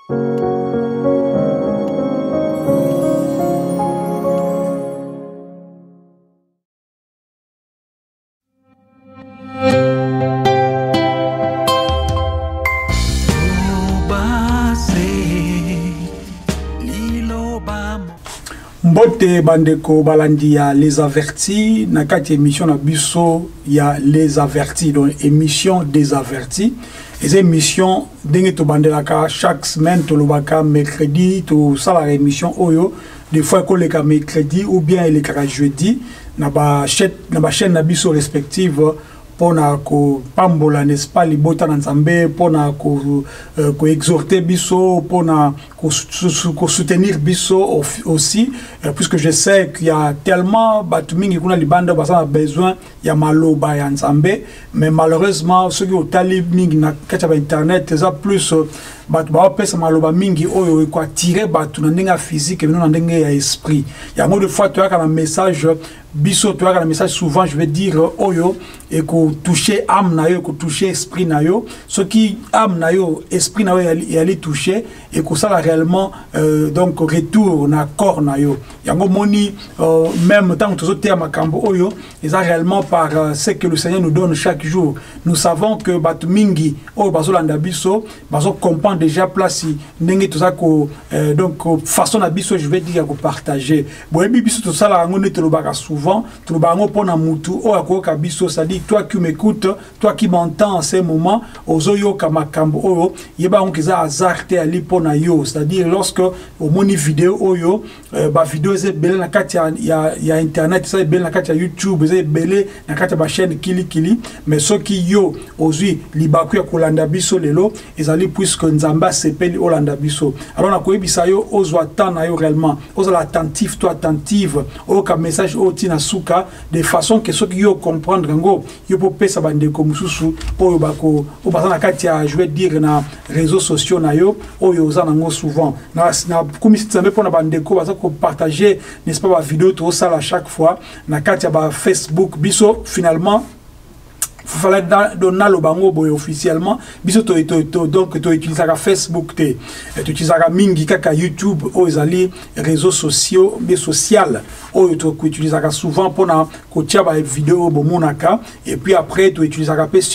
Mbote bandeko balandi ya les avertis na kati émission na biso ya les avertis, donc émission des avertis. Et cette émission dengue to bandelaka chaque semaine to lobaka mercredi to sala émission oyo des fois ko leka mercredi ou bien le kaka jeudi na ba chaîne na biso respective pona ko pambola n'est-ce pas libota na nzambe pona ko exhorter biso pona ko soutenir biso aussi puisque je sais qu'il y a tellement batu mingi kuna libanda basa besoin ya maloba ya nzambe, mais malheureusement ceux qui ont tali mingi na kacha ba internet ça plus batu ba pesa maloba mingi oyo ko attirer batu na ndenge physique mais na ndenge ya esprit. Il y a mot de fois tu as un message biso tu as un message souvent je vais dire oyo et ko toucher âme na yo, ko toucher esprit na yo, ce qui âme na yo esprit na yo y aller toucher et que ça réellement donc retour na corps na yo. Yango moni même tant que tous ma makambo oyo ils a réellement par ce que le Seigneur nous donne chaque jour. Nous savons que batu mingi oyo bazolanda biso bazo comprendre déjà place ndenge tout ça ko donc façon na biso je vais dire ko partager. Boyebi biso tout ça la ngone te lobaka souvent to lobango pona mutu oyo ko ka biso, ça dit toi qui m'écoutes, toi qui m'entends en ces moments ozoyo ka makambo oyo yeba on kiza azarte ali pona yo, c'est-à-dire lorsque au moni vidéo oyo ba vidéo ze belé na kati ya internet, ça belé na kati ya YouTube, ze belé na kati ba chaîne kili mais ceux qui yo ozui libaku ya kolanda biso lelo ezali puisque nzamba sepeli olanda biso. Alors na koyebisa yo ozwa tan na yo réellement ozala attentif, toi attentive au ka message au tina suka de façon que ceux qui yo comprendre ngo yo po pesa bande ko mususu oyo bako o bazana kati ya je vais dire na réseaux sociaux na yo oyo ozana ngo souvent na comme si nzambe pona bande ko baza ko partager n'est-ce pas ba vidéo to ça à chaque fois na kati ya ba Facebook biso finalement fallait donner le bango boy officiellement biso donc to utiliser Facebook te tu utiliser mingi kaka YouTube ou ezali réseaux sociaux mais social ou tu utiliser souvent pour na ko tia ba vidéo bomonaka et puis après tu utiliser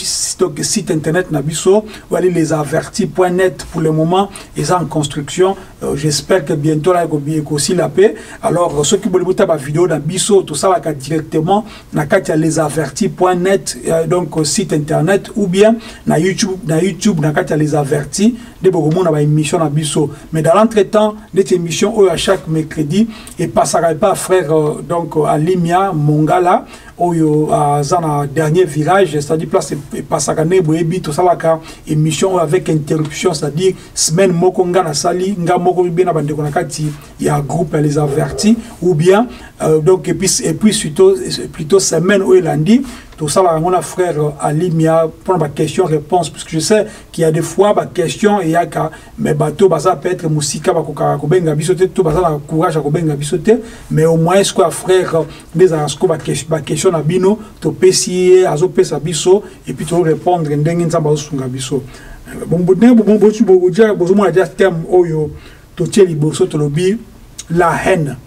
site internet na biso ou aller lesavertis.net pour le moment ils sont en construction. J'espère que bientôt là aussi la paix. Alors ceux qui veulent boter ba vidéo na biso tout ça là directement na katia lesavertis.net donc site internet ou bien na YouTube na katia les avertis de beaucoup na ba émission na biso, mais dans l'entretemps cette émission à chaque mercredi et passera pas frère donc Alimia Mongala oyo zana dernier virage, c'est-à-dire place et passera ne boyebi tout ça là émission avec interruption, c'est-à-dire semaine moko nga na sali nga moko bien na bande ko na kati ya groupe les avertis ou bien donc et puis plutôt semaine au lundi tout ça là mon frère Alimia pour ma question réponse, puisque je sais qu'il y a des fois ma question et yaka mais bateau baza peut être musika ba ko benga bisoté tout baza na courage ko benga bisoté, mais au moins est-ce que frère des asko ba question na bino to pesier azo pesa biso et puis to répondre ndenge nzamba osunga biso bon tu bo dia bo mo dia terme oyo to tieli boso to lobi la haine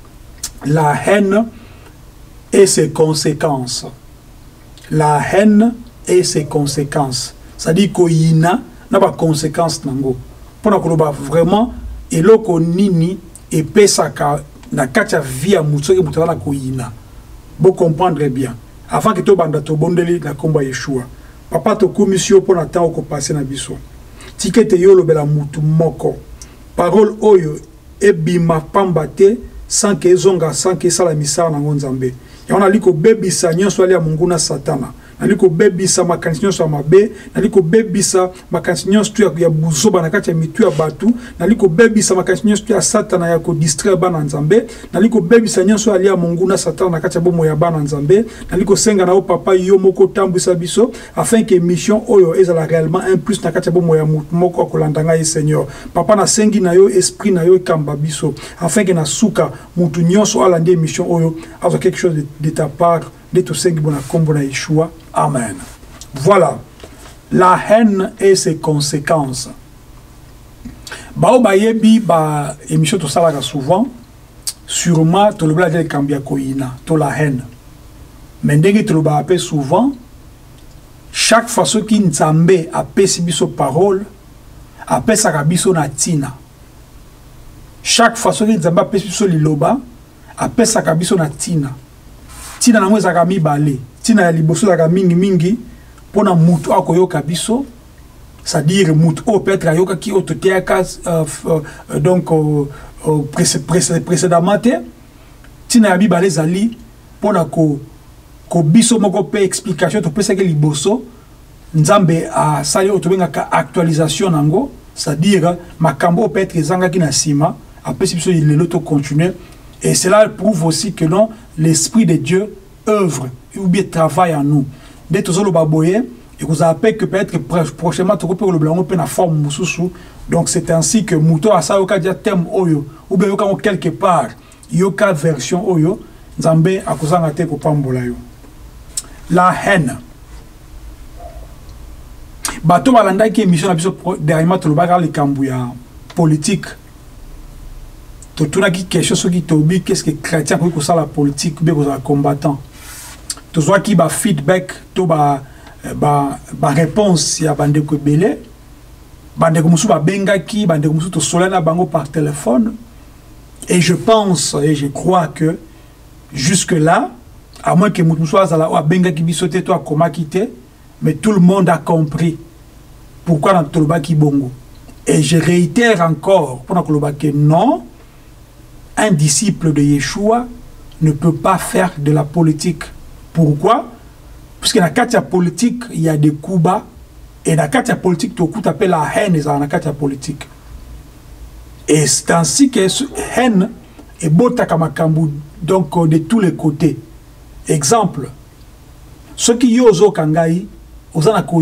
et ses conséquences. La haine et ses conséquences. C'est-à-dire qu'il y a des conséquences. Pour que vraiment, et là, nini et pesaka na katia vie à moutsori moutana koyina. Vous comprendre bien. Avant que tu banda to bondeli la combat Yeshua. Papa to commission pour na temps ko passer na biso. Tikete yo lo bela mutu moko. Parole oyo ebima pambate sans que zonga sans que sala misara na ngonzambe. Et on a dit que baby sa nyonso ali ya munguna satana. Naliko baby sa makanisi nyonso ya mabe, naliko baby sa makanisi nyonso ya buzoba na kati ya mitu ya batu, naliko baby sa makanisi nyonso ya satana ya ko distraire bana nzambe, naliko baby sa nyonso ali ya munguna satana na kati ya bomo ya bana nzambe, naliko senga na o papa yo moko tambwisa biso afin que mission oyo ezala réellement un plus na kati ya bomo ya moko akolandanga ye Seigneur. Papa na sengi na yo esprit na yo kamba biso afin que na suka mutu nyonso alandi mission oyo azo quelque chose de ta part de tout ce qui bon a Yeshua. Amen. Voilà la haine et ses conséquences. Bao bayebi ba émission to salaka souvent sûrement to le blade kambia koina to la haine. Mais ndenge to le ba appelle souvent chaque fois ce qui nzambe apesi biso parole apesa biso na tina. Chaque fois ce qui nzambe apesi biso liloba apesa biso na tina. Tina na mweza ka mibale. Tina ya liboso la mingi mingi pona mutu akoyoka biso. C'est-à-dire mutu o peut-être ayoka ki ototeaka donc précédemment tina ya mibale zali pona ko biso moko pe explication to pesa ke liboso nzambe a sali otobengaka actualisation nango, c'est-à-dire makambo peut-être ezanga ki na sima apesi biso lelo to continuer. Et cela prouve aussi que non, l'Esprit de Dieu œuvre ou bien travaille en nous. Dès que vous avez et vous appelez que peut-être prochainement tu peux le blanc peut na forme mususu. Donc c'est ainsi que muto asa yoka dia thème oyo ou bien yoka quelque part yoka version oyo nzambe akozanga te ko pambola yo. La haine. Bato balanda ki émission na biso dernièrement to le bagarre le kambuya politique. Tout qui quelque chose qui t'oblige qu'est-ce que chrétien pour ça la politique bien aux combattants tout soit qui ba feedback tout ba réponse ya bande ko belé bande ko musu ba benga ki bande ko musu to solana bango par téléphone. Et je pense et je crois que jusque là à moins que musu azala wa benga ki bisoté toi comment quitter, mais tout le monde a compris pourquoi dans toloba ki bongo. Et je réitère encore pour que non, un disciple de Yeshua ne peut pas faire de la politique. Pourquoi? Parce que dans la carte politique, il y a des coups bas. Et dans la carte politique, tout le monde appelle la haine dans la carte politique. Et c'est ainsi que cette haine est bota kamakambu, donc de tous les côtés. Exemple, ceux qui yozo kangai, ozana ko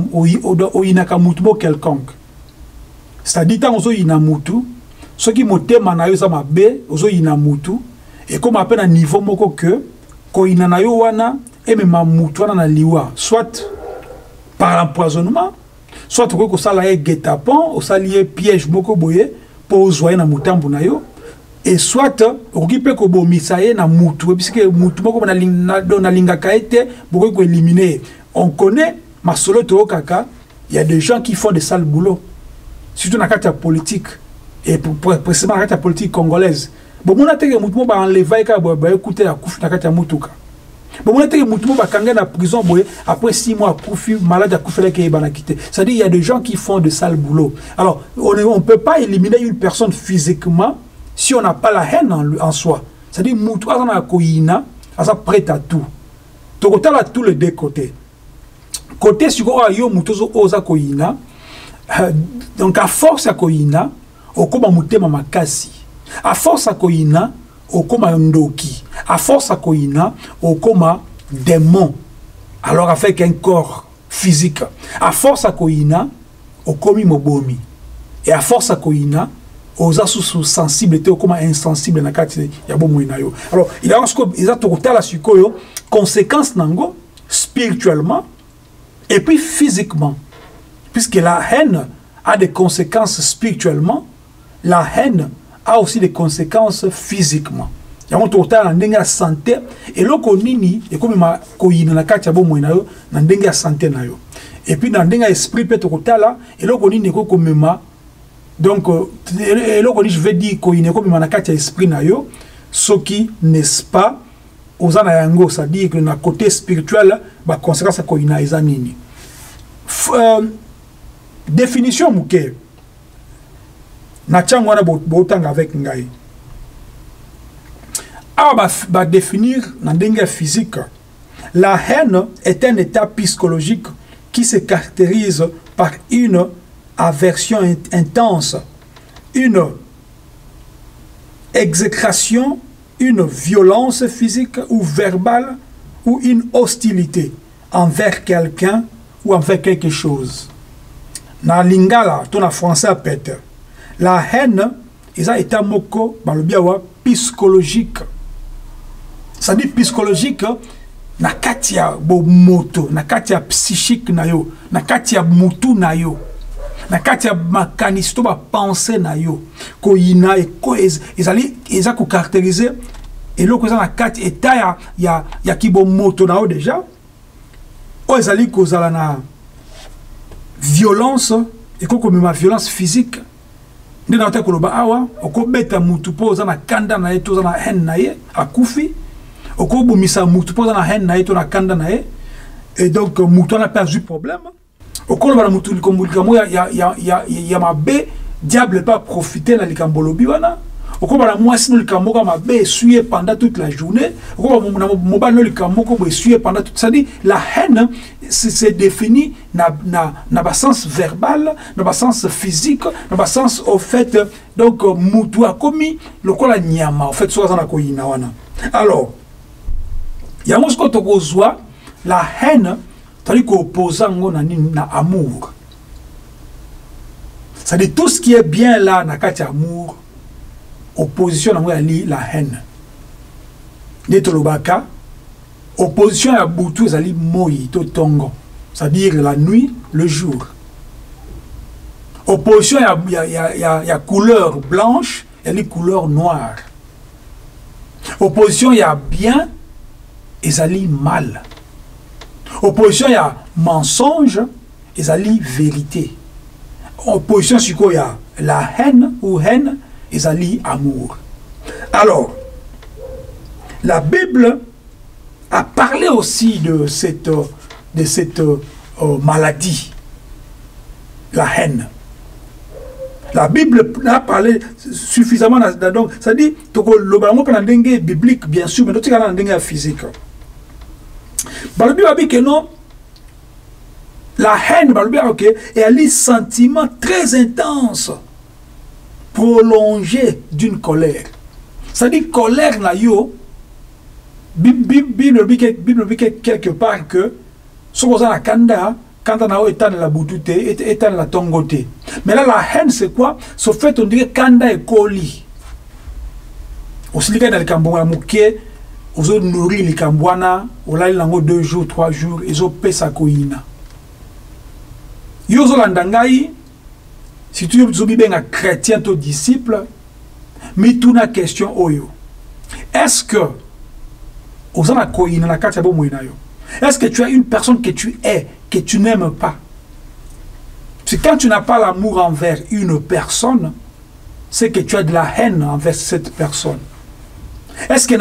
oyinaka mutubo quelconque. C'est-à-dire tant ozo inamutu. Ce qui motema na yo za mabe ozo ina mutu et comme appelle à niveau moko que ko ina na yo wana et même mutu wana na liwa soit par l'empoisonnement soit ko sala e guet-apens o salié piège moko boye pour zoyer na mutambu na yo et soit okipe ko bomisa ye na mutu puisque mutu moko na linga kaete boko ko éliminer. On connaît masolo to kaka, il y a des gens qui font des sales boulots surtout dans la carte politique. Et précisément la politique congolaise. Bon, on a été enlevé et écouter la couche de la Moutuka. Bon, on a été enlevé en prison après 6 mois, malade à coucher avec les. C'est-à-dire qu'il y a des gens qui font de sales boulot. Alors, on ne peut pas éliminer une personne physiquement si on n'a pas la haine en soi. C'est-à-dire que Moutuka a koina, ça prête à tout. Total à tous les deux côtés. Côté sur yo Moutozo oza koina, donc à force à koina. Okoma mutema makasi. A force akoina, okoma ndoki. A force akoina, okoma démon. Alors avec un corps physique. A force akoina, okomi mobomi. Et à force akoina, oza sous sensibilité, okoma insensible na kati ya bomo inayo. Alors, il a total la sukoyo, conséquences nango, spirituellement, et puis physiquement. Puisque la haine a des conséquences spirituellement, la haine a aussi des conséquences physiquement. Il y a un total de santé et l'autre nini et comme ma koyina na katia bo moinayo na ndenga santé na yo. Et puis dans ndenga esprit peut total là et l'autre nini ko komema donc et l'autre je vais dire koyina comme na katia esprit na yo ce qui n'est-ce pas aux anayango, c'est-à-dire que na côté spirituel ba conséquence koyina eza nini. Définition mouké. Nachangwana botang avec ngai. Va définir dans le physique. La haine est un état psychologique qui se caractérise par une aversion intense, une exécration, une violence physique ou verbale ou une hostilité envers quelqu'un ou envers quelque chose. Dans lingala, ton en français pète. La haine, ils ont été moko, psychologique. Ça dit psychologique, na katia bo moto, na katia psychique na yo, na katia mutu na yo. na kati ya makanisi to ba penser na yo ko ina e ko ezali eza ko caractériser eloko eza na kati eta ya kibomoto na o déjà o ezali kozala na violence et ko ma violence physique nde na te koloba awa okobeta mutu po za na kanda na ye to za na haine na ye akufi okobomisa mutu po za na haine na ye to na kanda na ye et donc mutu a perdu problème okoloba na mutu likombo ya mabe diable pas profiter na likambo lobi wana okoba na mwasi no likambo ka mabe essuyer pendant toute la journée okoba na mobile no likambo ko essuyer pendant toute ça dit la haine c'est défini na ba sens verbal na ba sens physique na ba sens au fait donc mutu a commis lokola nyama au fait soit na ko ina wana alors ya mosko to kozwa la haine tali ko opposango na amour ça dit tout ce qui est bien là na kati amour opposition à la haine. Netolobaka, opposition à Boutou, zali moi, to tongo. C'est-à-dire la nuit, le jour. Opposition à couleur blanche et les couleurs noires. Opposition à bien et zali mal. Opposition à mensonge et zali vérité. Opposition sur quoi il y a la haine ou haine et zali amour. Alors, la Bible a parlé aussi de cette maladie, la haine. La Bible a parlé suffisamment, donc ça dit, le biblique bien sûr, mais d'autres cas physique. La Bible a dit que non, la haine, est un sentiment très intense, prolongé d'une colère. Ça dit colère na yo, Bible dit quelque part que ce qu'on a kanda quand on a état la boudoute état la tongote. Mais là la haine c'est quoi? Ce fait on dirait kanda et koli. Aussi les gars dans le Cambouana mouké, aux autres nourrir les Cambouana, on l'a lango 2 jours 3 jours, ils ont payé sa koina. Yozo landangai. Si tu es un chrétien, ton disciple, mais tu as une question. Est-ce que est-ce que tu as une personne que tu es, que tu n'aimes pas? C'est quand tu n'as pas l'amour envers une personne, c'est que tu as de la haine envers cette personne. Est-ce que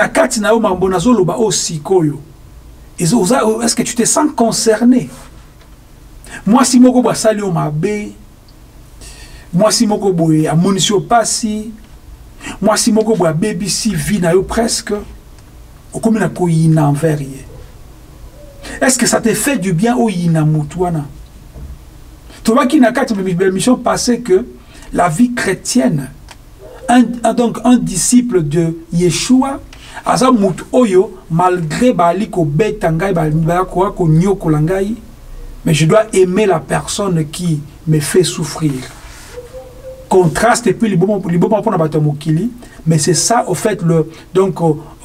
est-ce que tu te sens concerné? Moi, si je suis moi si moko boye a monisio pasi moi si moko boye baby si vie na yo presque o comme na ko yina envers ye. Est-ce que ça te fait du bien au yina mutuana? Tu vois qu'il n'a qu'à mission passée que la vie chrétienne donc un disciple de Yeshua aza mut oyo malgré bali ko betangai bali ko ko nyoko langai mais je dois aimer la personne qui me fait souffrir. Contraste et puis les bons pour la batomokili, mais c'est ça au fait le donc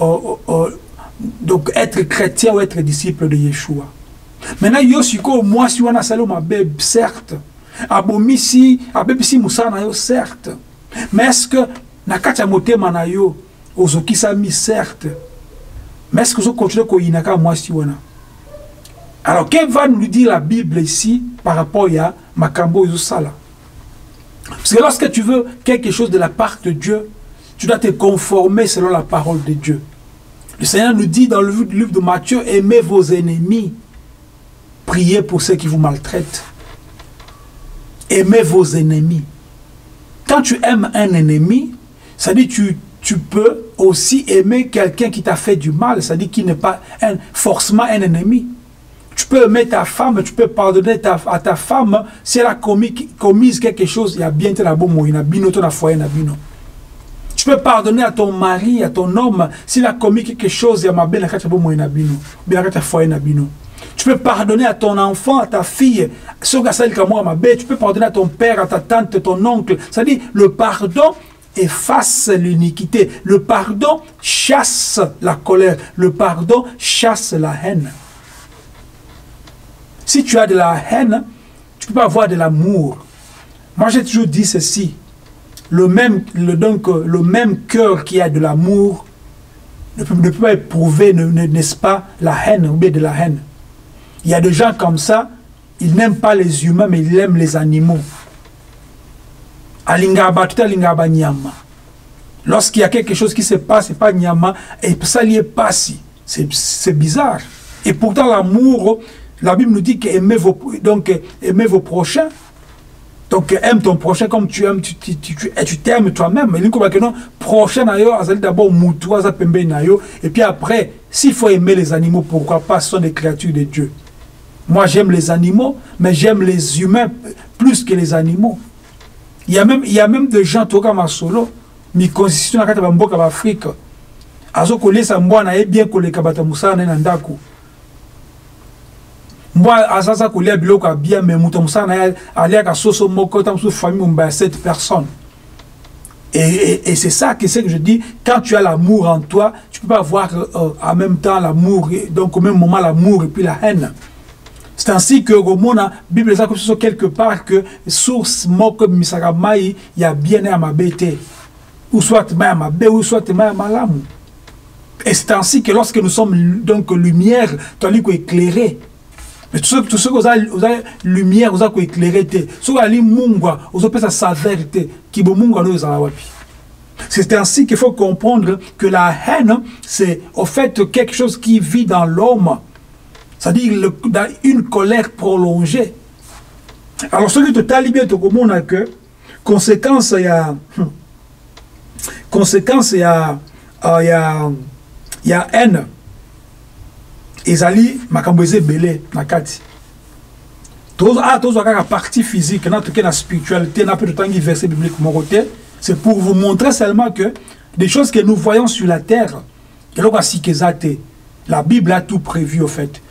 être chrétien ou être disciple de Yeshua. Maintenant yosiko moi si on a salé ma bébé certes abomisi abebisi musana yo certes mais est-ce que nakata motema na yo ozokisa mi certes mais est-ce que vous continuez ko inaka moi si on a. Alors qu'est-ce que va nous dire la Bible ici par rapport à makambo yosala? Parce que lorsque tu veux quelque chose de la part de Dieu, tu dois te conformer selon la parole de Dieu. Le Seigneur nous dit dans le livre de Matthieu, aimez vos ennemis, priez pour ceux qui vous maltraitent. Aimez vos ennemis. Quand tu aimes un ennemi, ça dit tu peux aussi aimer quelqu'un qui t'a fait du mal, ça dit qu'il n'est pas forcément un ennemi. Tu peux aimer ta femme, tu peux pardonner à ta femme si elle a commis quelque chose, il y a bien la bonne il y a bino ton foyer na bino. Tu peux pardonner à ton mari, à ton homme s'il a commis quelque chose, il y a ma belle la bonne na bino, bien la foyer na bino. Tu peux pardonner à ton enfant, à ta fille, tu peux pardonner à ton père, à ta tante, ton oncle. C'est-à-dire le pardon efface l'iniquité. Le pardon chasse la colère. Le pardon chasse la haine. Si tu as de la haine, tu ne peux pas avoir de l'amour. Moi, j'ai toujours dit ceci. Le même cœur qui a de l'amour ne peut pas éprouver, n'est-ce pas, la haine ou bien de la haine. Il y a des gens comme ça, ils n'aiment pas les humains, mais ils aiment les animaux. Lorsqu'il y a quelque chose qui se passe, c'est pas Nyama, et ça n'y est pas si. C'est bizarre. Et pourtant, l'amour, la Bible nous dit qu'aimez vos prochains. Donc, aime ton prochain comme tu aimes, tu t'aimes toi-même. Mais il dit que non, prochain d'ailleurs, d'abord moutoua, et puis après, s'il faut aimer les animaux, pourquoi pas, ce sont des créatures de Dieu. Moi, j'aime les animaux, mais j'aime les humains plus que les animaux. Il y a même des gens, tout comme solo, mi constitution na kati ba mboka ba Afrique. Azo kolesa mbwana e bien koleka bata musana na ndako. Moi, Azaza Koulia Biloko a bien, mais Moutomsana a ka soso moko tam sous famille mba 7 personnes. Et c'est ça que je dis, quand tu as l'amour en toi, tu peux pas avoir en même temps l'amour, donc au même moment l'amour et puis la haine. C'est ainsi que au monde, la Bible dit quelque part que source moko misagamai, il y a bien à ma bête, ou soit ma mabe, ou soit ma malamu. Et c'est ainsi que lorsque nous sommes donc lumière, tu as dit qu'on éclairé. Mais tout ce que vous avez lumière, vous avez éclairé. Ce que vous avez mungwa, vous avez sa vérité. Qui vous mungwa nous wapi. C'est ainsi qu'il faut comprendre que la haine, c'est au fait quelque chose qui vit dans l'homme. C'est-à-dire une colère prolongée. Alors, ce qui te talibé, tu comprends que conséquence, il y a haine. Ezali makamboze belé nakati. Tous la partie physique, la spiritualité, n'a pas de temps qui verset biblique mon côté. C'est pour vous montrer seulement que des choses que nous voyons sur la terre, la Bible a tout prévu au fait.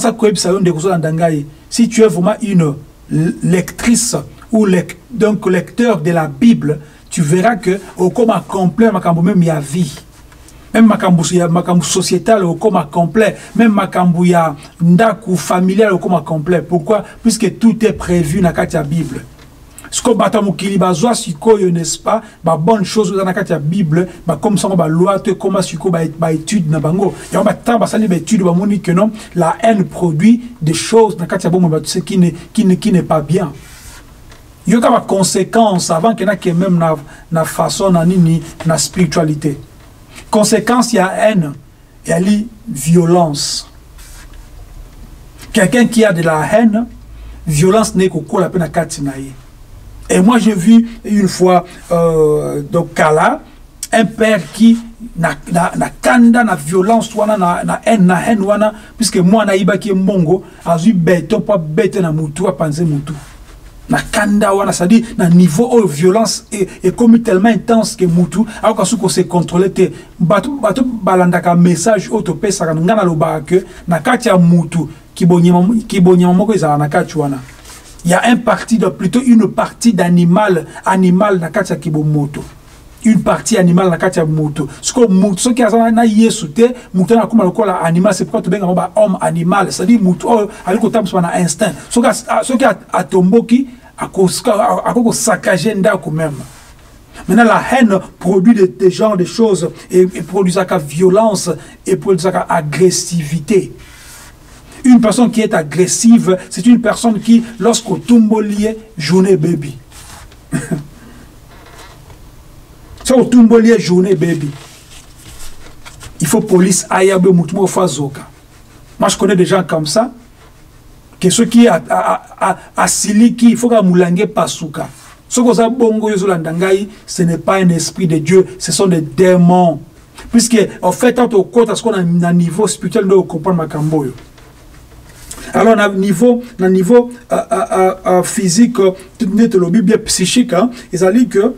Si tu es vraiment une lectrice ou donc lecteur de la Bible, tu verras que au comme complet même il y a vie. Même makambu sociétal au coma complet, même makambu ya ndaku familial au coma complet. Pourquoi? Puisque tout est prévu dans la Bible. Ce qu'on bata mukili bazwa sikoyo, n'est-ce pas? Ba bonne chose dans la Bible, ba comme ça ba loi te comment siko ba étude na bango. Ya ba tant ba sali ba étude ba moni que non, la haine produit des choses dans la bon ba ce qui n'est pas bien. Il y a des conséquences avant qu'il y ait même na façon na spiritualité. Conséquence, il y a haine, il y a la violence. Quelqu'un qui a de la haine, violence n'est qu'au la peine à Katinaï. Et moi, j'ai vu une fois, donc, Kala, un père qui na kanda na violence, na haine, puisque moi, na iba qui est mongo, a eu béton, pas bête na moutou, a pensé moutou. Na kanda wana, c'est-à-dire na niveau de violence est comme tellement intense que mutu alors qu'on se contrôler te batu balandaka message autopé ça ngana loba que na kati ya mutu kibonyama moko ezala na kati wana il y a un parti de plutôt une partie d'animal na kati ya kibomoto une partie animale na kati ya moto ce que mutu ce qui a na yesu te mutu na kuma lokola animal c'est pourquoi to benga ba homme animal c'est-à-dire mutu aliko tamso na instinct ce qui a tomboki à saccager ndako même. Maintenant la haine produit des genres de choses et produit sa violence et produit sa agressivité. Une personne qui est agressive, c'est une personne qui, lorsqu'au tumbolier, journée baby. Ça au tumbolier, journée baby. Il faut police ayabe mutmo fazoka. Moi je connais des gens comme ça. Que ceux qui a siliki, il faut que moulange pasuka. Ce que ça bongo yozolandangai, ce n'est pas un esprit de Dieu, ce sont des démons. Puisque en fait, quand on compte à ce qu'on a un niveau spirituel, nous comprenons ma camboyo. Alors, à niveau physique, bien psychique, ils ont dit que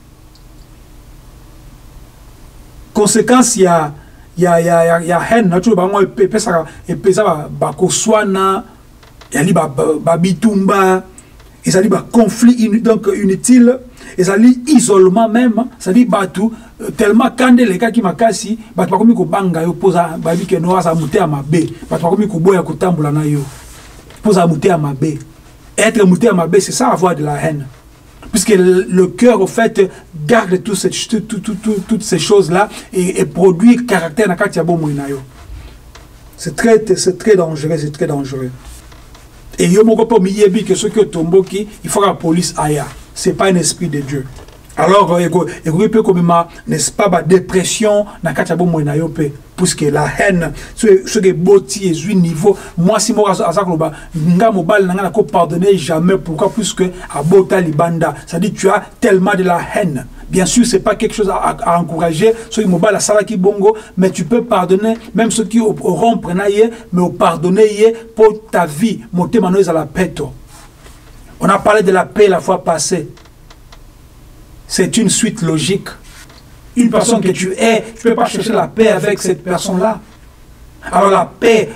conséquence, il y a haine, il y a il y a bitumba, il y a conflit donc inutile, il y a isolement même, c'est-à-dire tellement quand les cas qui m'a cassé, pas comme ko banga yo posa babi ke no asa muté à mabe, pas comme ko boya ko tambula na yo. Posa muté à mabe. Être muté à mabe, c'est ça avoir de la haine. Puisque le cœur, au fait, garde toutes ces choses-là et produit caractère dans le monde. C'est très dangereux, c'est très dangereux. Et il y a que ceux qui tombent, il faut que la police aille. Ce n'est pas un esprit de Dieu. Alors, il peut comme n'est-ce pas, la dépression, puisque la haine, ce qui est beau, est niveau. Moi, si moi, je ne pardonner jamais. Pourquoi? Puisque à Bota Libanda, ça dit tu as tellement de la haine. Bien sûr, ce n'est pas quelque chose à encourager. Ceux qui la sala qui bongo, mais tu peux pardonner, même ceux qui auront prené, mais pardonner pour ta vie. Monter manoise à la paix. On a parlé de la paix la fois passée. C'est une suite logique. Une personne que tu es, tu ne peux pas chercher la paix avec cette personne-là. Alors la paix,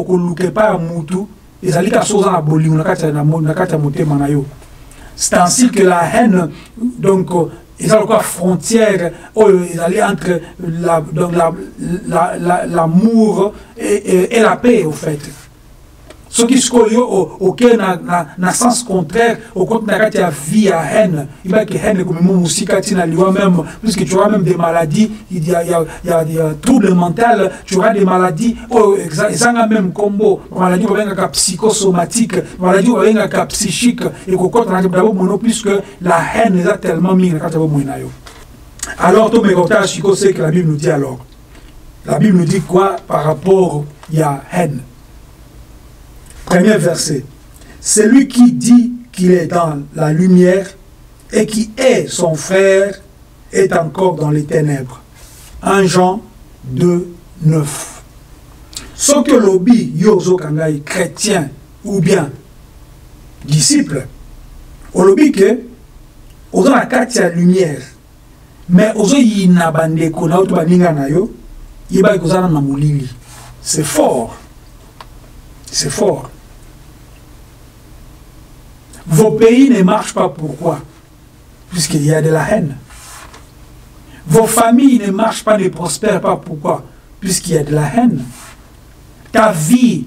c'est ainsi que la haine, donc, ils ont quoi frontière, ils allaient entre l'amour et la paix, au fait. Ce qui se colle auquel n'a sens contraire, au contraire, il y a vie à haine. Il y a que haine comme mon musique, même, puisque tu auras même des maladies, il y a des troubles mentaux, tu auras des maladies, ils ont même combo, maladie psychosomatique, maladie psychique, et qu'au puisque la haine est tellement mise. Alors, tout le monde sait que la Bible nous dit alors. La Bible nous dit quoi par rapport à haine? Premier verset. Celui qui dit qu'il est dans la lumière et qui est son frère est encore dans les ténèbres. 1 Jean 2, 9. Ce que l'obi yozo kangai chrétien ou bien disciple, au lobby que ozo na kati ya lumière, mais ozo yina bandeko na oto baninga na yo, yiba kozana na mulili. C'est fort. C'est fort. Vos pays ne marchent pas. Pourquoi? Puisqu'il y a de la haine. Vos familles ne marchent pas, ne prospèrent pas. Pourquoi? Puisqu'il y a de la haine. Ta vie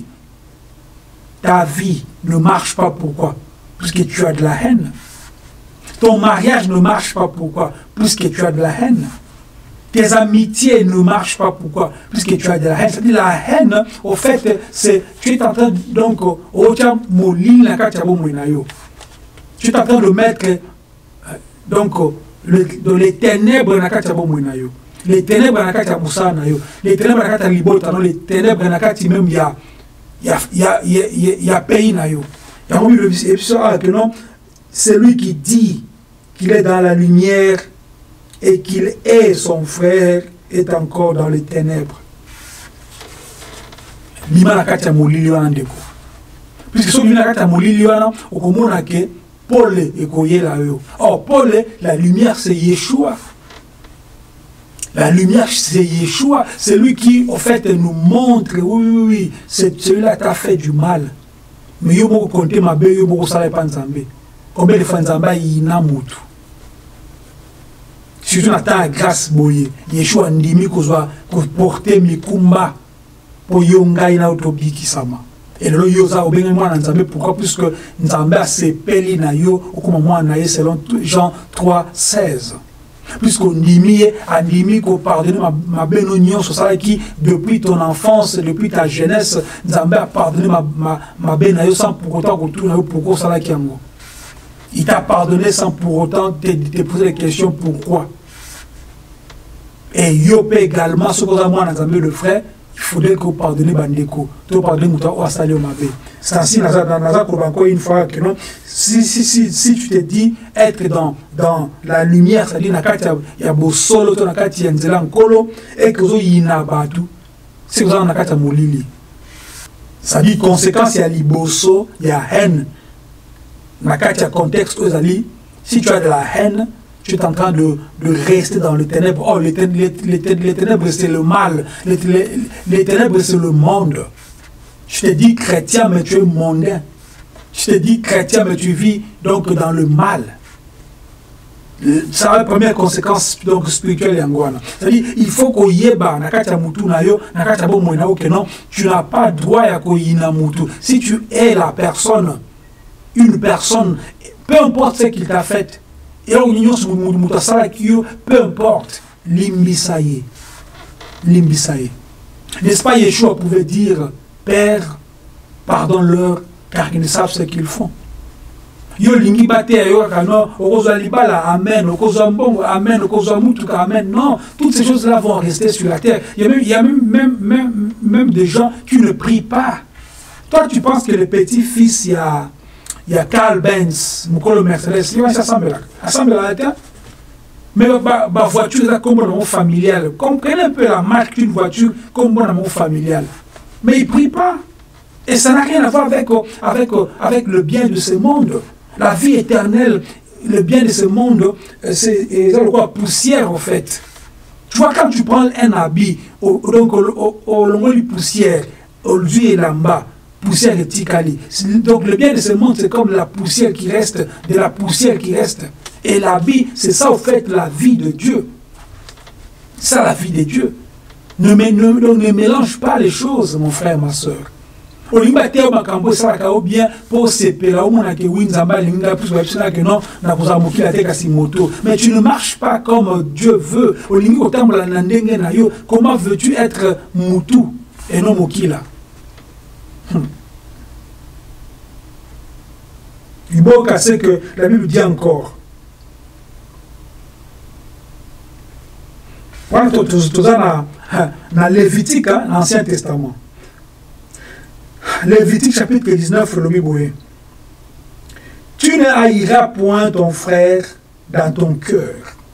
ne marche pas. Pourquoi? Puisque tu as de la haine. Ton mariage ne marche pas. Pourquoi? Puisque tu as de la haine. Tes amitiés ne marchent pas. Pourquoi? Puisque tu as de la haine. C'est-à-dire la haine, au fait, c'est tu es en train donc tu es en train de mettre donc les ténèbres dans la les ténèbres dans la les ténèbres dans la libota, les ténèbres dans la même il y a pays na yo. C'est lui qui dit qu'il est dans la lumière et qu'il est son frère est encore dans les ténèbres. Puisque ce qui est Paul est là. Or, Paul, la lumière, c'est Yeshua. La lumière, c'est Yeshua. C'est lui qui, en fait, nous montre, oui, celui-là t'a fait du mal. Mais il y a beaucoup de compter ma belle, il y a beaucoup de salaire pas nzambe. Combien de fois nzambe il n'a moutou. Surtout dans la grâce boye, Yeshua ndimi kozwa porter mikumba pour yonga ina utobiki sama. Et le yoza obenga mwana nzambe pourquoi? Puisque nzambe a sepeli na yo okoma mwana ye selon Jean 3:16. Puisqu'on ndimi ko pardonner ma benonion sur ça qui depuis ton enfance, depuis ta jeunesse, nzambe a pardonné ma benayo sans pour autant que tout na yo pourquoi ça là qui yango. Il t'a pardonné sans pour autant te poser la question pourquoi. Et Yopé également, ce qu'on a moi dans le frère, il faudrait que vous pardonnez Bandeko. Tu pardonnes Mouta ou Asali au Mabé. C'est ainsi, encore une fois, que non, si tu te dis être dans la lumière, c'est-à-dire il y a beau solo, il y a Nzela Nkolo, et que vous y n'a pas tout, c'est que vous avez un Moulili. C'est-à-dire, conséquence, il y a liboso, il y a haine. Dans le contexte, si tu as de la haine, tu es en train de rester dans les ténèbres. Oh, les ténèbres, c'est le mal. Les ténèbres, c'est le monde. Je te dis chrétien, mais tu es mondain. Je te dis chrétien, mais tu vis donc dans le mal. C'est la première conséquence donc, spirituelle. C'est-à-dire, il faut qu'on y ait tu n'as pas droit à mutu. Si tu es la personne, une personne, peu importe ce qu'il t'a fait, Et on peu importe, limbisaye. Limbisaye. N'est-ce pas, Yeshua pouvait dire, Père, pardonne-leur, car ils ne savent ce qu'ils font. Yo lingi bate yo kano okoza libala amen okoza mbongo amen okoza mutuka amen. Non, toutes ces choses là vont rester sur la terre. Il y a même des gens qui ne prient pas. Toi tu penses que le petit fils il y a Carl Benz Mukolo Mercedes il va s'assembler la terre. Mais ma voiture est comme un familial. Comprenez un peu la marque d'une voiture comme un familial. Mais il prie pas. Et ça n'a rien à voir avec le bien de ce monde. La vie éternelle, le bien de ce monde, c'est quoi, poussière en fait. Tu vois, quand tu prends un habit, donc au long de poussière, au lieu et là-bas, poussière et tikali. Donc le bien de ce monde, c'est comme la poussière qui reste, de la poussière qui reste. Et l'habit, c'est ça en fait la vie de Dieu. C'est ça la vie de Dieu. Ne mélange pas les choses, mon frère, ma soeur. Olimba te makambo salaka ou bien pour sepela au mona ke winzamba linga plus wabsina que non na kuzamuki la teka si moto. Mais tu ne marches pas comme Dieu veut. Olingi otambola na ndenge na yo. Comment veux-tu être mutu et non mokila? Il faut casser que la Bible dit encore. Quand tu as dans Lévitique, l'Ancien Testament. Lévitique chapitre 19, le Bible. Tu ne haïras point ton frère dans ton cœur.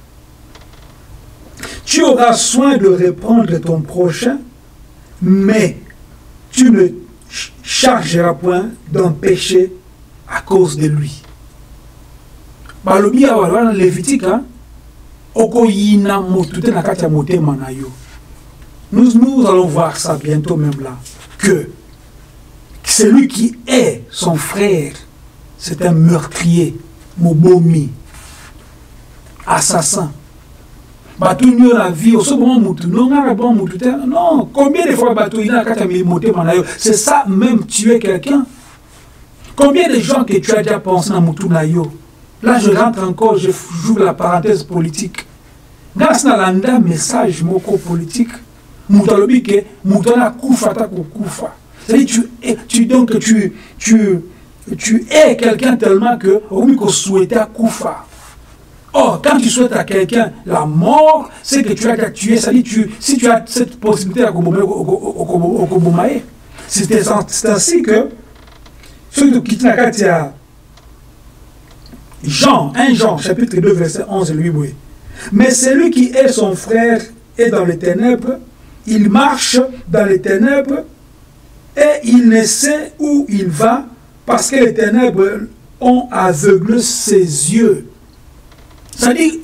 Tu auras soin de reprendre ton prochain, mais tu ne chargeras point d'un péché à cause de lui. Balobi awala Lévitique, okoyina motute na kati ya motema na yo. Nous allons voir ça bientôt même là, que celui qui est son frère, c'est un meurtrier, mobomi, assassin. Batunyo la vie, au second moutou, non, combien de fois Batouina a moté manayo? C'est ça même tuer quelqu'un. Combien de gens que tu as déjà pensé à moutou nayo? Là, je rentre encore, je joue la parenthèse politique. Grâce à l'anda message moko politique, moutalobi ke moutona koufa ta koufa. C'est-à-dire tu es quelqu'un tellement que oui qu'on souhaitait à koufa. Or, quand tu souhaites à quelqu'un la mort, c'est que tu as tué. C'est-à-dire si tu as cette possibilité à Kobomae, c'est ainsi que ceux qui quittent la carte, il y a Jean, 1 Jean, chapitre 2, verset 11, lui, oui. Mais celui qui est son frère est dans les ténèbres, il marche dans les ténèbres et il ne sait où il va parce que les ténèbres ont aveuglé ses yeux. C'est-à-dire,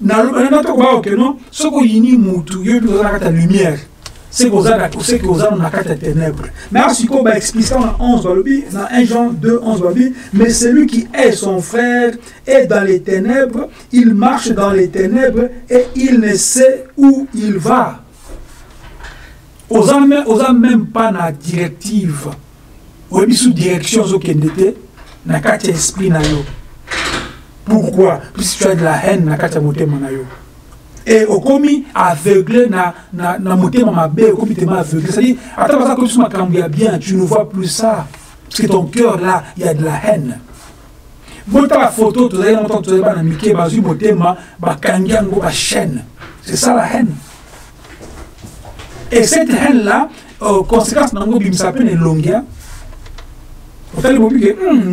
ce qu'on y a la lumière, c'est qu'on a la ténèbres. Mais si on va expliquer dans 1 Jean 2, 11, mais celui qui est son frère est dans les ténèbres, il marche dans les ténèbres et il ne sait où il va. Aux hommes même pas la directive, ou sous direction na kati esprit na yo. Pourquoi? Puisque tu as de la haine na kati motema na yo. Et au commis aveuglé na motema mabe, au commis t'es aveuglé. C'est-à-dire, attends ça que tu m'as cambié bien, tu ne vois plus ça. Parce que ton cœur là, il y a de la haine. Bon, ta photo, tu as longtemps tu as miké bazu motema, ba kangiango ba chaîne. C'est ça la haine. Et cette haine-là, conséquence nango bimsapen et longia. Quand on dit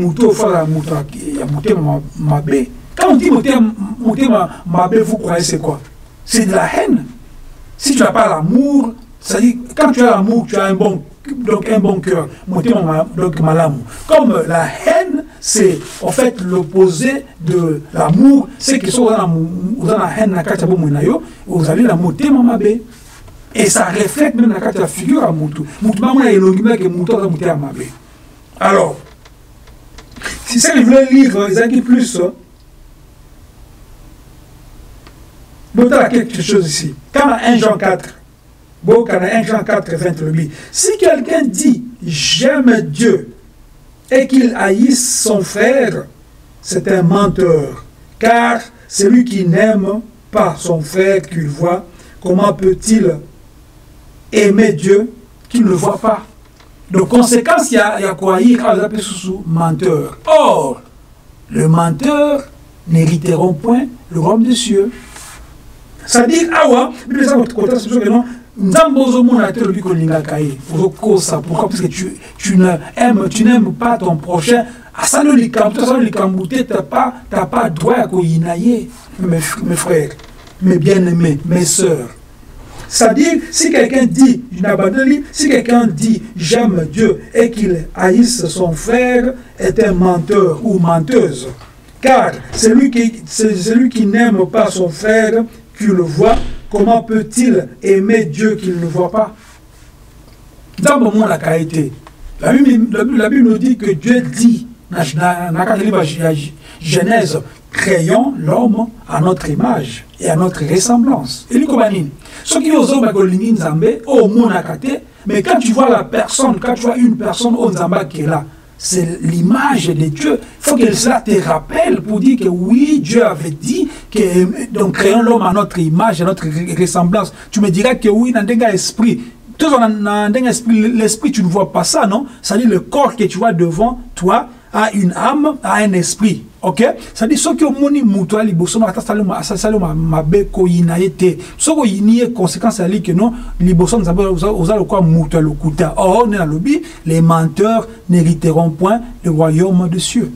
mabé, vous croyez c'est quoi? C'est de la haine. Si tu n'as pas l'amour, c'est-à-dire quand tu as l'amour, tu as un bon cœur. Donc malamu. Comme la haine, c'est en fait l'opposé de l'amour. C'est que si vous avez la haine, vous avez la motema mabé. Et ça reflète même la figure à Moutou. Alors, si ça ils voulaient lire les années plus, il y a quelque chose ici. Quand 1 Jean 4, 1 Jean 4, 20, si quelqu'un dit j'aime Dieu et qu'il haïsse son frère, c'est un menteur. Car celui qui n'aime pas son frère qu'il voit, comment peut-il aimer Dieu qu'il ne le voit pas? Donc, conséquence, il y a quoi? Il y a menteur. Or, le menteur n'hériteront point le royaume des cieux. C'est-à-dire, pourquoi? Parce que tu n'aimes pas ton prochain. Tu n'as pas droit à koyinaye, mes frères, mes bien-aimés, mes sœurs. C'est-à-dire, si quelqu'un dit, si quelqu'un dit j'aime Dieu et qu'il haïsse son frère, est un menteur ou menteuse. Car celui qui n'aime pas son frère, qui le voit, comment peut-il aimer Dieu qu'il ne voit pas? Dans le moment la qualité, la Bible nous dit que Dieu dit, dans Genèse, créons l'homme à notre image et à notre ressemblance. Et ceux qui osent mais quand tu vois la personne, quand tu vois une personne au Nzamba qui est là, c'est l'image de Dieu. Il faut que cela te rappelle pour dire que oui, Dieu avait dit que donc créons l'homme à notre image, à notre ressemblance. Tu me diras que oui, dans l'esprit, l'esprit, tu ne vois pas ça, non? C'est-à-dire le corps que tu vois devant toi a une âme, a un esprit. Ok? C'est-à-dire ceux qui ont moni mutua liboso na asasalo mabe ko inaete. Ceux qui ont conséquence à que non liboso nous avons quoi mutua lokuta. Or dans le lobby, les menteurs n'hériteront point le royaume des cieux.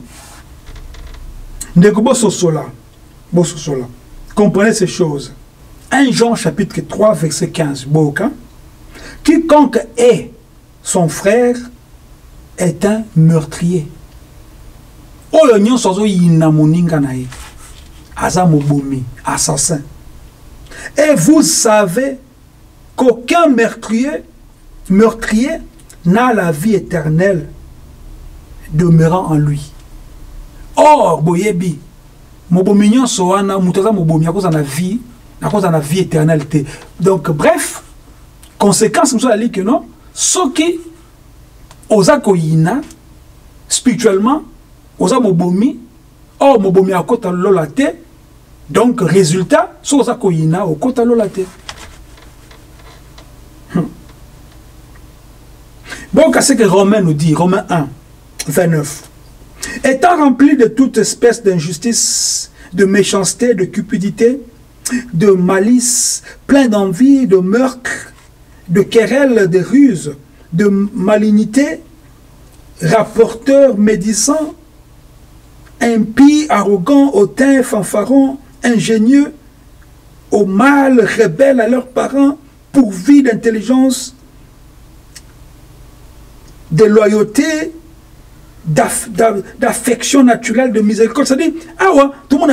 Ndeko boso sola. Comprenez ces choses. 1 Jean chapitre 3 verset 15. Boka. Quiconque est son frère est un meurtrier. Assassin. Et vous savez qu'aucun meurtrier n'a la vie éternelle demeurant en lui. Or, boyebi, mobominyon soana mutaza mobomi à cause de la vie éternelle. Donc, bref, conséquence, nous allons dire que non, ce qui osakoyina spirituellement, osa mobomi, or mobomi à côté de l'olate, donc résultat, so osakoyina au côté de l'olate. Bon, qu'est-ce que Romains nous dit, Romains 1, 29. Étant rempli de toute espèce d'injustice, de méchanceté, de cupidité, de malice, plein d'envie, de meurtre, de querelles, de ruses, de malignité, rapporteur, médisant, impie, arrogant, hautain, fanfaron, ingénieux, au mal, rebelles à leurs parents, pourvus d'intelligence, de loyauté, d'affection naturelle, de miséricorde. C'est-à-dire, ah ouais, tout le monde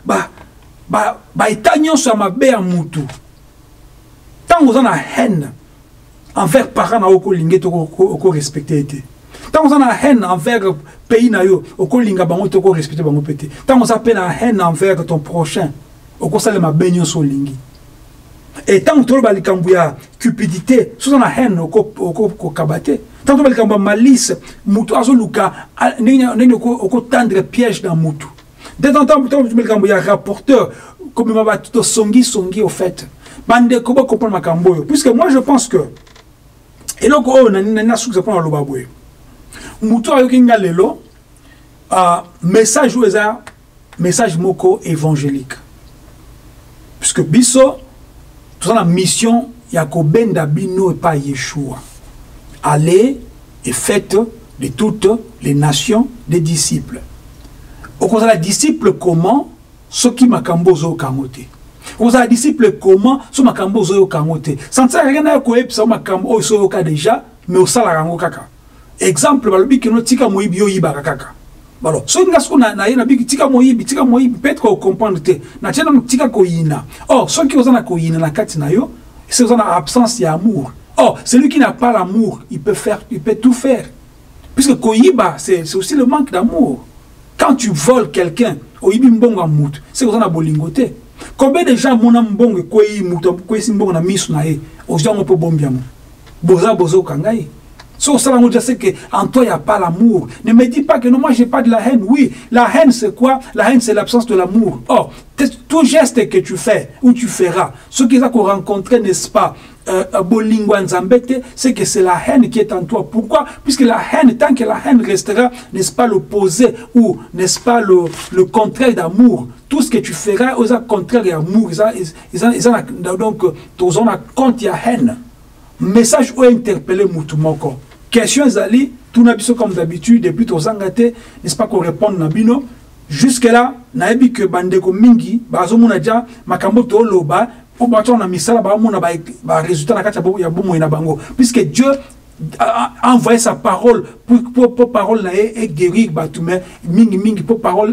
va sur ma bé à moutou. Tant que vous avez haine envers parents, vous avez respecté. Tant que vous avez haine envers le pays, vous avez respecté. Tant que vous avez haine envers ton prochain, vous avez baigné sur l'ingé. Et tant que vous avez cupidité, vous avez haine au kabaté. Tant que vous avez malice, vous avez tendre piège dans moutou. De temps en temps, vous avez rapporteur, comme il m'a dit, songi au fait. Bande comment comprendre ma camboyo. Puisque moi je pense que et donc on a sous ça prend le baboué. Muto ayokinga lelo message oueza message moko évangélique. Puisque biso tout la mission yakobenda bino et pas Yeshua. Allez et faites de toutes les nations des disciples. Au contraire, les disciples comment ceux qui makambozo kamote. Vous avez disciple comment ce makambo zo kamote. Sans ça rien à quoi ça makambo so ka déjà mais au sala rango kaka. Exemple balobi que no tika moyibi yo yiba kaka. Balo so ngasko na yena biki tika moyibi peut-être qu'on comprendre te. Na tena tika koyina. Oh ceux qui osana koyina na kati na yo, c'est osana absence d'amour. Oh, celui qui n'a pas l'amour, il peut tout faire. Puisque koyiba c'est aussi le manque d'amour. Quand tu voles quelqu'un, oyibi mbonga mutu, c'est osana bolingote. Combien de gens mon ambongo koi muto koi simbongo na misu na e ojango po bombiamo boza bozo kangai So, ça, je sais qu'en toi, il n'y a pas l'amour. Ne me dis pas que non, moi, je n'ai pas de la haine. Oui, la haine, c'est quoi? La haine, c'est l'absence de l'amour. Or, tout geste que tu fais ou tu feras, ce qu'ils ont rencontré, n'est-ce pas, c'est que c'est la haine qui est en toi. Pourquoi? Puisque la haine, tant que la haine restera, n'est-ce pas, l'opposé ou n'est-ce pas le contraire d'amour, tout ce que tu feras aux contraire d'amour, donc, tous on a compte, il y a haine. Message ou interpellé Moutoumoko. Question Zali, tout n'a pas comme d'habitude, depuis tous angate, n'est-ce pas qu'on répond Nabino? Jusque-là, naebi que bandeko mingi, bazomuna ja, makamboto loba, pour battre na misala, ba résultat na kacha ya bomo ina bango. Puisque Dieu a envoyé sa parole pour parole na et guérir batume mingi pour parole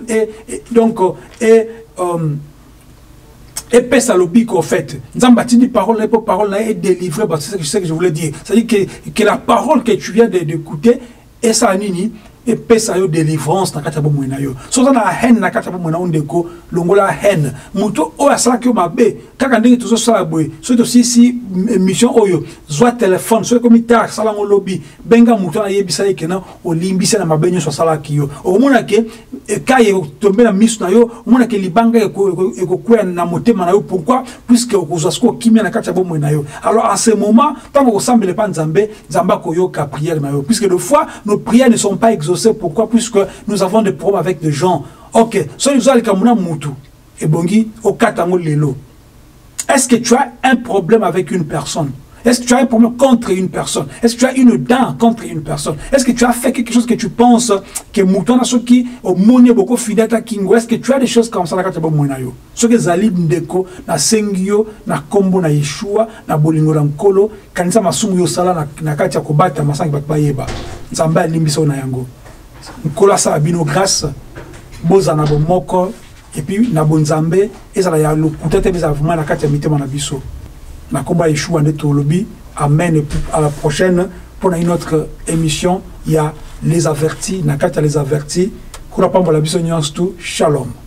et pèse à l'obi qu'au fait. Nous avons bâti des paroles pour parole et délivrer, c'est ce que je voulais dire. C'est-à-dire que la parole que tu viens d'écouter, et ça nini, et pèse à la délivrance, na katabo mouina yo. Soit na haine, na katabo mouina ondeko, longola haine. Mouto, o ya sala ki o mabe, kakandenge tuzo sala boy, soit aussi si mission oyo, soit téléphone, soit comme tar, sala mon lobby, benga mouto na yebisa yekena, o limbisa na mabe nyo so sala ki yo. O mona ke, ka ye tombe na misu na yo, o mona ke libanga eko kwen na motema na yo, pourquoi? Puisque o kozasko kimia na katabo mouina yo. Alors à ce moment, tant qu'on ressemble pas Nzambe, Nzamba koyo ka prière na yo. Puisque des fois, nos prières ne sont pas exaucées. Pourquoi? Puisque nous avons des problèmes avec des gens. Ok, so nous allons kamuna mutu et bongi au katango lelo. Est-ce que tu as un problème avec une personne? Est-ce que tu as un problème contre une personne? Est-ce que tu as une dent contre une personne? Est-ce que tu as fait quelque chose que tu penses que mouton a ce qui au monde beaucoup fidèle à Kingo? Est-ce que tu as des choses comme ça là quand tu as besoin yo? Ce que Zalib ndeko na sengio na kombo na Yeshua na bolingo na nkolo kanisa masumu yo sala na kati ya kobata masangi bat bayeba. Nzamba limbiso na yango. Nkolo sa bino grâce boza na bomoko et puis na bonzambe ezala ya lokuta te beza vraiment na kati ya mitema na biso. Na komba Yeshua ndeto lobi. Amen. Et à la prochaine pour une autre émission. Il y a les avertis. Na kati ya les avertis. Kura pamba la biso nyans tout. Shalom.